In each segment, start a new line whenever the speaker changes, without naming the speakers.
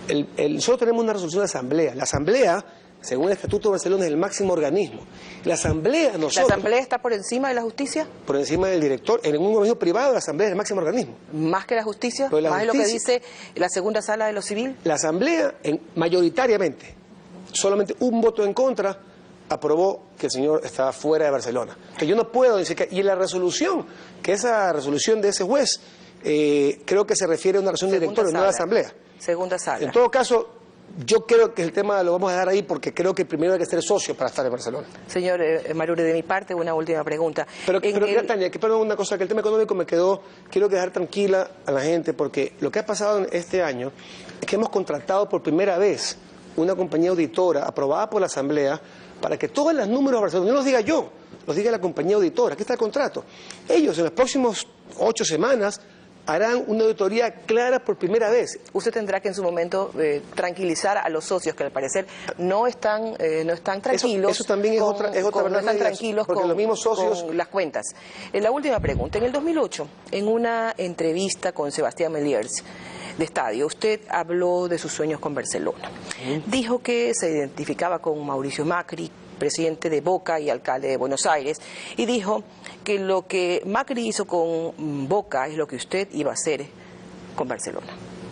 Nosotros tenemos una resolución de asamblea. La asamblea, según el Estatuto de Barcelona, es el máximo organismo. La asamblea, nosotros...
¿La asamblea está por encima de la justicia?
Por encima del director. En un organismo privado, la asamblea es el máximo organismo.
¿Más que la justicia? ¿Más de lo que dice la segunda sala de lo civil?
La asamblea, mayoritariamente, solamente un voto en contra, aprobó que el señor estaba fuera de Barcelona. Entonces yo no puedo decir que... Y la resolución, que esa resolución de ese juez, creo que se refiere a una resolución de directorio, no a la asamblea.
Segunda sala.
En todo caso, yo creo que el tema lo vamos a dejar ahí porque creo que primero hay que ser socio para estar en Barcelona.
Señor Maruri, de mi parte, una última pregunta.
Pero Tania, perdón una cosa, que el tema económico me quedó, quiero dejar tranquila a la gente porque lo que ha pasado en este año es que hemos contratado por primera vez una compañía auditora aprobada por la Asamblea para que todos los números de Barcelona, no los diga yo, los diga la compañía auditora, aquí está el contrato. Ellos en las próximas 8 semanas harán una auditoría clara por primera vez.
Usted tendrá que en su momento tranquilizar a los socios que al parecer no están tranquilos.
Eso también es otra
no están tranquilos
porque los mismos socios...
con las cuentas. La última pregunta. En el 2008, en una entrevista con Sebastián Meliers de Estadio, usted habló de sus sueños con Barcelona. Dijo que se identificaba con Mauricio Macri, presidente de Boca y alcalde de Buenos Aires, y dijo que lo que Macri hizo con Boca es lo que usted iba a hacer con Barcelona.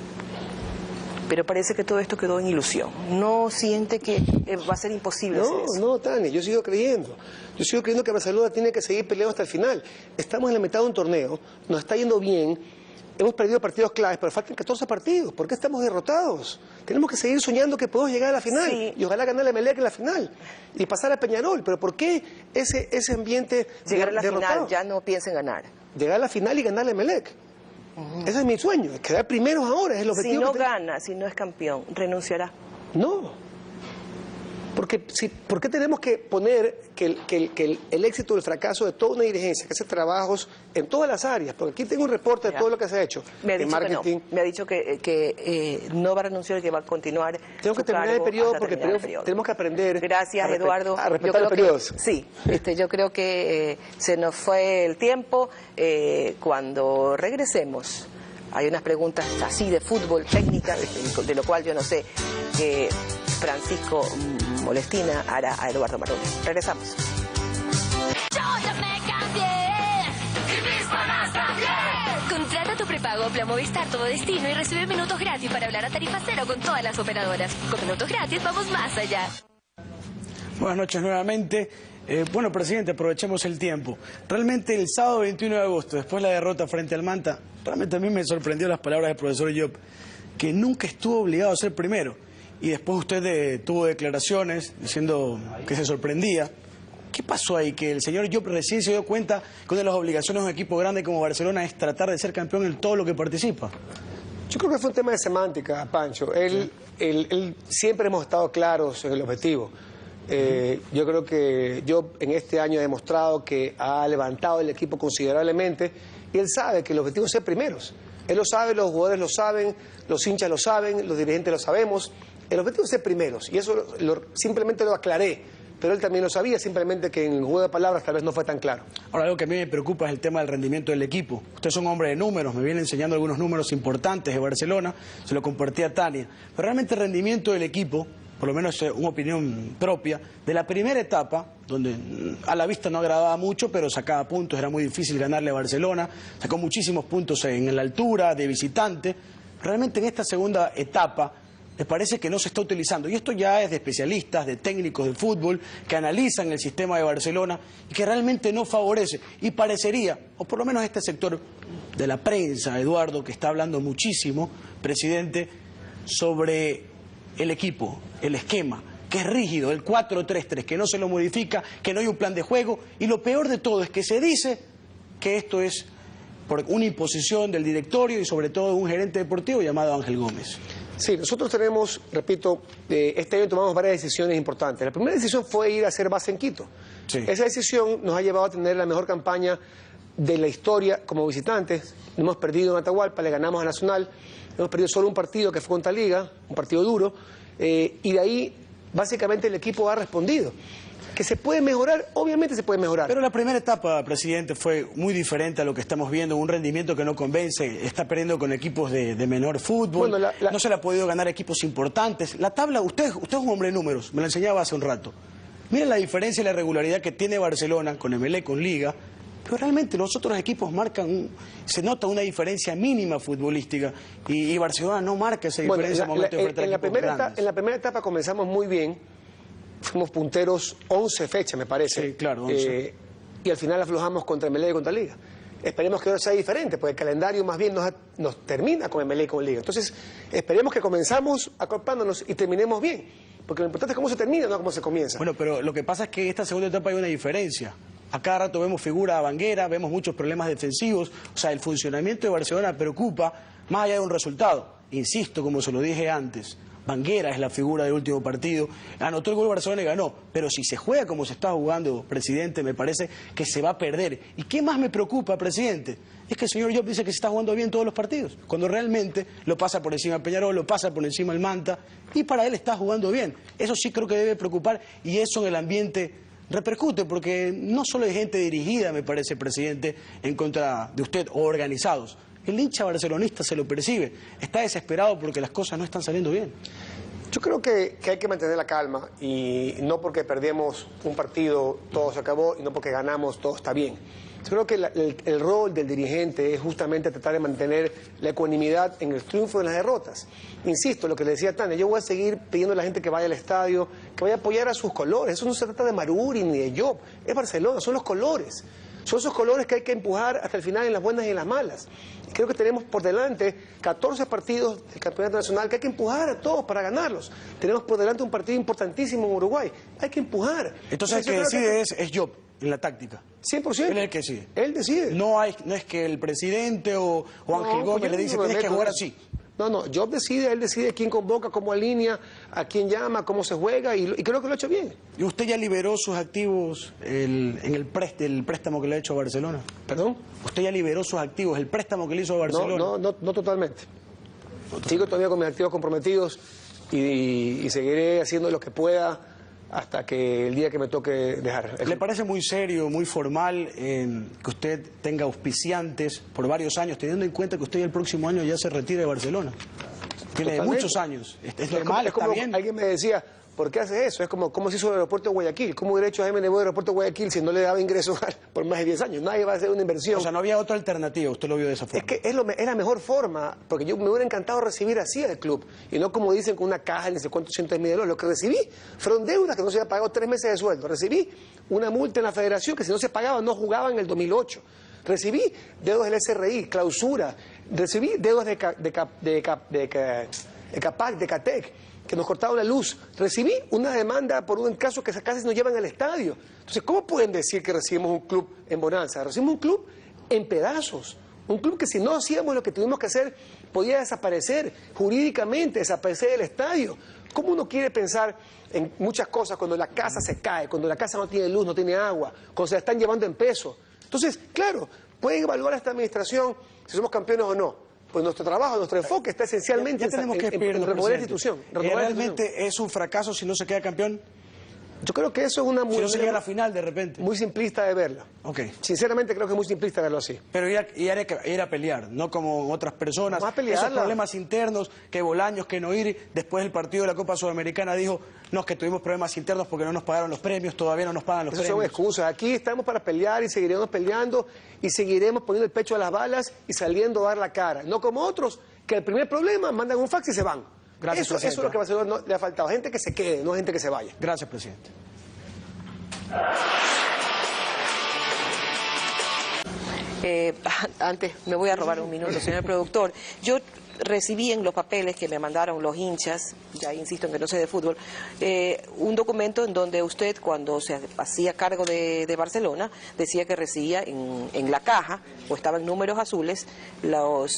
Pero parece que todo esto quedó en ilusión. ¿No siente que va a ser imposible hacer eso?
No, Tania, yo sigo creyendo. Yo sigo creyendo que Barcelona tiene que seguir peleando hasta el final. Estamos en la mitad de un torneo, nos está yendo bien, hemos perdido partidos claves, pero faltan 14 partidos. ¿Por qué estamos derrotados? Tenemos que seguir soñando que podemos llegar a la final. Sí. Y ojalá ganar la Emelec en la final. Y pasar a Peñarol. ¿Pero por qué ese ambiente
llegar a la
derrotado?
Final, ya no piensa en ganar.
Llegar a la final y ganar la Emelec. Ese es mi sueño. Quedar primeros ahora es el objetivo.
Si no gana, si no es campeón, ¿renunciará?
No. ¿Por qué tenemos que poner que el éxito o el fracaso de toda una dirigencia, que hace trabajos en todas las áreas? Porque aquí tengo un reporte de todo lo que se ha hecho.
Me ha dicho
marketing.
Que no. Me ha dicho que no va a renunciar y que va a continuar.
Tengo que terminar el periodo porque tenemos que aprender.
Gracias, Eduardo.
A respetar los periodos.
Sí, yo creo que se nos fue el tiempo. Cuando regresemos, hay unas preguntas así de fútbol, técnicas, de lo cual yo no sé. Francisco Molestina hará a Eduardo Maroni. Regresamos.
Contrata tu prepago Plan Movistar Todo Destino y recibe minutos gratis para hablar a tarifa cero con todas las operadoras. Con minutos gratis vamos más allá.
Buenas noches nuevamente. Bueno, presidente, aprovechemos el tiempo. Realmente el sábado 21 de agosto, después de la derrota frente al Manta, realmente a mí me sorprendió las palabras del profesor Llop, que nunca estuvo obligado a ser primero. Y después usted tuvo declaraciones diciendo que se sorprendía. ¿Qué pasó ahí? Que el señor Llop recién se dio cuenta que una de las obligaciones de un equipo grande como Barcelona es tratar de ser campeón en todo lo que participa.
Yo creo que fue un tema de semántica, Pancho. Él siempre hemos estado claros en el objetivo. Yo creo que Llop en este año ha demostrado que ha levantado el equipo considerablemente y él sabe que el objetivo es ser primeros. Él lo sabe, los jugadores lo saben, los hinchas lo saben, los dirigentes lo sabemos. El objetivo es ser primeros, y eso simplemente lo aclaré, pero él también lo sabía, simplemente que en el juego de palabras tal vez no fue tan claro.
Ahora, algo que a mí me preocupa es el tema del rendimiento del equipo. Usted es un hombre de números, me viene enseñando algunos números importantes de Barcelona, se lo compartí a Tania, pero realmente el rendimiento del equipo, por lo menos es una opinión propia, de la primera etapa, donde a la vista no agradaba mucho, pero sacaba puntos, era muy difícil ganarle a Barcelona, sacó muchísimos puntos en la altura, de visitante, realmente en esta segunda etapa, les parece que no se está utilizando. Y esto ya es de especialistas, de técnicos de fútbol, que analizan el sistema de Barcelona y que realmente no favorece. Y parecería, o por lo menos este sector de la prensa, Eduardo, que está hablando muchísimo, presidente, sobre el equipo, el esquema, que es rígido, el 4-3-3, que no se lo modifica, que no hay un plan de juego. Y lo peor de todo es que se dice que esto es por una imposición del directorio y sobre todo de un gerente deportivo llamado Ángel Gómez.
Sí, nosotros tenemos, repito, este año tomamos varias decisiones importantes. La primera decisión fue ir a hacer base en Quito.
Sí.
Esa decisión nos ha llevado a tener la mejor campaña de la historia como visitantes. No hemos perdido en Atahualpa, le ganamos a Nacional, hemos perdido solo un partido que fue contra Liga, un partido duro, y de ahí básicamente el equipo ha respondido. ¿Que se puede mejorar? Obviamente se puede mejorar.
Pero la primera etapa, presidente, fue muy diferente a lo que estamos viendo, un rendimiento que no convence, está perdiendo con equipos de menor fútbol,
Bueno,
no se le ha podido ganar equipos importantes. La tabla, usted es un hombre de números, me lo enseñaba hace un rato. Miren la diferencia y la regularidad que tiene Barcelona con Emelec, con Liga, pero realmente los otros equipos se nota una diferencia mínima futbolística y Barcelona no marca esa diferencia al momento de enfrentar equipos grandes.
En la primera etapa comenzamos muy bien. Fuimos punteros 11 fechas, me parece.
Sí, claro, 11.
Y al final aflojamos contra Emelec y contra Liga. Esperemos que ahora sea diferente, porque el calendario más bien nos termina con Emelec y con Liga. Entonces, esperemos que comenzamos acoplándonos y terminemos bien. Porque lo importante es cómo se termina, no cómo se comienza.
Bueno, pero lo que pasa es que en esta segunda etapa hay una diferencia. A cada rato vemos figura Banguera, vemos muchos problemas defensivos. O sea, el funcionamiento de Barcelona preocupa más allá de un resultado. Insisto, como se lo dije antes, Banguera es la figura del último partido, anotó el gol Barcelona y ganó, pero si se juega como se está jugando, presidente, me parece que se va a perder. ¿Y qué más me preocupa, presidente? Es que el señor Llop dice que se está jugando bien todos los partidos, cuando realmente lo pasa por encima de Peñarol, lo pasa por encima del Manta, y para él está jugando bien. Eso sí creo que debe preocupar, y eso en el ambiente repercute, porque no solo hay gente dirigida, me parece, presidente, en contra de usted, o organizados. El hincha barcelonista se lo percibe, está desesperado porque las cosas no están saliendo bien.
Yo creo que hay que mantener la calma y no porque perdemos un partido todo se acabó y no porque ganamos todo está bien. Yo creo que el rol del dirigente es justamente tratar de mantener la ecuanimidad en el triunfo y en las derrotas. Insisto, lo que le decía Tania, yo voy a seguir pidiendo a la gente que vaya al estadio, que vaya a apoyar a sus colores. Eso no se trata de Maruri ni de Llop, es Barcelona, son los colores. Son esos colores que hay que empujar hasta el final en las buenas y en las malas. Y creo que tenemos por delante 14 partidos del Campeonato Nacional que hay que empujar a todos para ganarlos. Tenemos por delante un partido importantísimo en Uruguay. Hay que empujar.
Entonces el que decide es Llop en la táctica.
100%.
Él es el que decide.
Él decide.
No es que el presidente o Ángel Gómez le dice tienes que jugar así.
No, Llop decide, él decide quién convoca, cómo alinea, a quién llama, cómo se juega y creo que lo ha hecho bien.
¿Y usted ya liberó sus activos en el préstamo que le ha hecho a Barcelona?
¿Perdón?
¿Usted ya liberó sus activos, el préstamo que le hizo a Barcelona?
No totalmente. Sigo todavía con mis activos comprometidos y seguiré haciendo lo que pueda hasta que el día que me toque dejar.
¿Le parece muy serio, muy formal que usted tenga auspiciantes por varios años, teniendo en cuenta que usted el próximo año ya se retira de Barcelona? Tiene
Totalmente.
muchos años. Es normal,
es como,
está bien.
Alguien me decía, ¿por qué hace eso? Es como se hizo el aeropuerto de Guayaquil. ¿Cómo hubiera hecho MNB el aeropuerto de Guayaquil si no le daba ingresos por más de 10 años? Nadie va a hacer una inversión.
O sea, no había otra alternativa, usted lo vio de esa forma.
Es que es la mejor forma, porque yo me hubiera encantado recibir así al club, y no como dicen con una caja de no sé cuántos cientos de miles de dólares. Lo que recibí fueron deudas que no se había pagado 3 meses de sueldo. Recibí una multa en la federación que si no se pagaba no jugaba en el 2008. Recibí deudas del SRI, clausura. Recibí deudas de CAPAC, de CATEC, que nos cortaron la luz. Recibí una demanda por un caso que casi nos llevan al estadio. Entonces, ¿cómo pueden decir que recibimos un club en bonanza? Recibimos un club en pedazos. Un club que si no hacíamos lo que tuvimos que hacer, podía desaparecer jurídicamente, desaparecer del estadio. ¿Cómo uno quiere pensar en muchas cosas cuando la casa se cae, cuando la casa no tiene luz, no tiene agua, cuando se la están llevando en peso? Entonces, claro, pueden evaluar a esta administración si somos campeones o no. Pues nuestro trabajo, nuestro enfoque está esencialmente
ya tenemos que
en remover la institución.
¿Realmente es un fracaso si no se queda campeón?
Yo creo que eso es una
Si no se llega a la final de repente.
muy simplista de verla.
Ok.
Sinceramente creo que es muy simplista verlo así.
Pero ir a pelear, no como otras personas.
Vamos a pelearla.
Esos problemas internos, que Bolaños, que Noir, después del partido de la Copa Sudamericana dijo, no, es que tuvimos problemas internos porque no nos pagaron los premios, todavía no nos pagan los
Esas
premios.
son excusas. Aquí estamos para pelear y seguiremos peleando y seguiremos poniendo el pecho a las balas y saliendo a dar la cara. No como otros que el primer problema mandan un fax y se van.
Gracias,
eso es lo que a Barcelona no le ha faltado. Gente que se quede, no gente que se vaya.
Gracias, presidente.
Antes, me voy a robar un minuto, señor productor. Yo recibí en los papeles que me mandaron los hinchas, ya insisto en que no sé de fútbol, un documento en donde usted, cuando se hacía cargo de Barcelona, decía que recibía en la caja, o estaba en números azules, los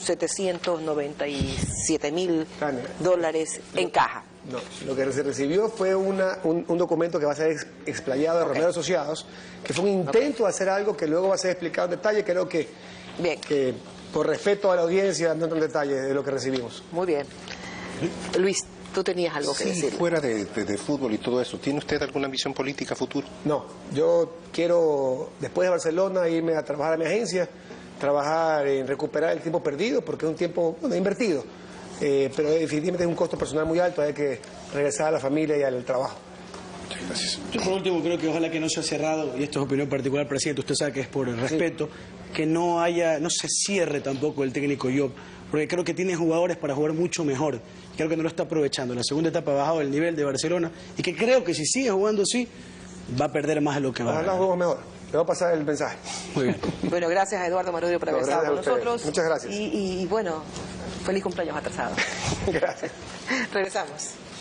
797.000 dólares en caja.
No, lo que se recibió fue un documento que va a ser explayado de Romero Asociados, que fue un intento de hacer algo que luego va a ser explicado en detalle. Creo que,
Bien.
que por respeto a la audiencia, no en detalle de lo que recibimos.
Muy bien. Luis. tú tenías algo que decir.
Fuera de fútbol y todo eso, ¿tiene usted alguna visión política futuro?
No, yo quiero, después de Barcelona, irme a trabajar a mi agencia, trabajar en recuperar el tiempo perdido, porque es un tiempo invertido, pero definitivamente es un costo personal muy alto, hay que regresar a la familia y al trabajo.
Muchas gracias.
Yo por último creo que ojalá que no sea cerrado, y esto es opinión particular, presidente, usted sabe que es por el respeto, que no se cierre tampoco el técnico Llop, porque creo que tiene jugadores para jugar mucho mejor, y creo que no lo está aprovechando. La segunda etapa ha bajado el nivel de Barcelona, y que creo que si sigue jugando así, va a perder más de lo que va a
Ojalá
ganar.
juguemos mejor. Le voy a pasar el mensaje.
Muy bien.
Bueno, gracias a Eduardo Marudio por haber estado con
gracias a ustedes.
nosotros.
Muchas gracias.
Y bueno, feliz cumpleaños atrasado.
Gracias.
Regresamos.